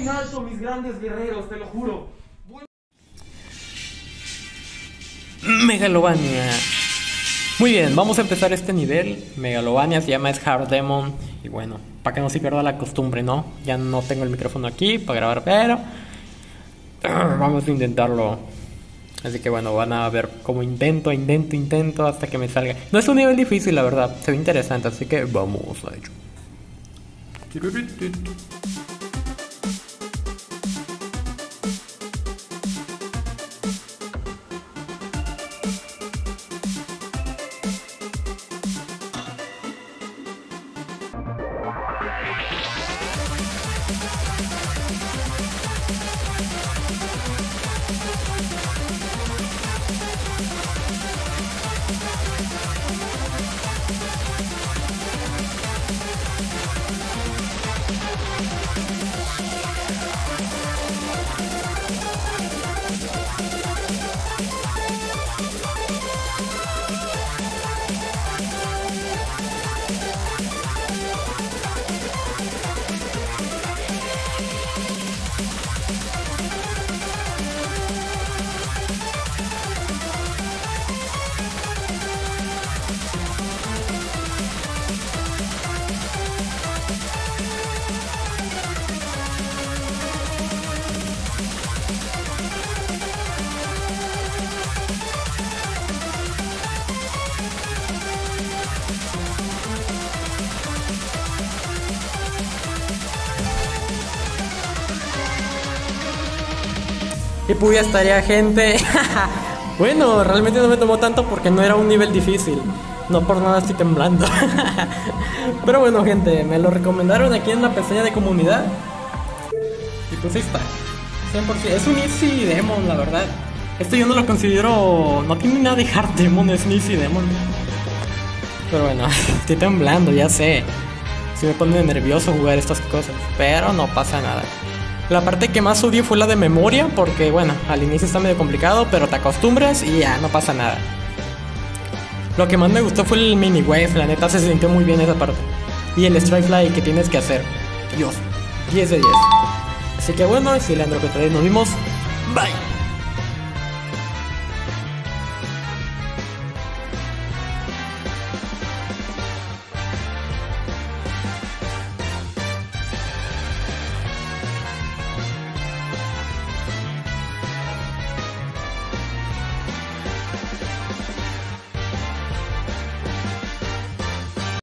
en alto, mis grandes guerreros, te lo juro. Megalovania. Muy bien, vamos a empezar este nivel. Megalovania se llama Hard Demon. Y bueno, para que no se pierda la costumbre, ¿no? Ya no tengo el micrófono aquí para grabar, pero vamos a intentarlo. Así que bueno, van a ver cómo intento hasta que me salga. No es un nivel difícil, la verdad. Se ve interesante, así que vamos a ello. Y pues ya estaría, gente. Bueno, realmente no me tomó tanto porque no era un nivel difícil. No por nada estoy temblando. Pero bueno, gente, me lo recomendaron aquí en la pestaña de comunidad. Y pues ahí está. 100%. Es un Easy Demon, la verdad. Esto yo no lo considero... No tiene nada de Hard Demon, es un Easy Demon. Pero bueno, estoy temblando, ya sé. Sí me pone nervioso jugar estas cosas. Pero no pasa nada. La parte que más odié fue la de memoria, porque bueno, al inicio está medio complicado, pero te acostumbras y ya, no pasa nada. Lo que más me gustó fue el mini wave, la neta se sintió muy bien esa parte. Y el strike fly que tienes que hacer. Dios, 10 de 10. Así que bueno, Cilandro que nos vimos. Bye.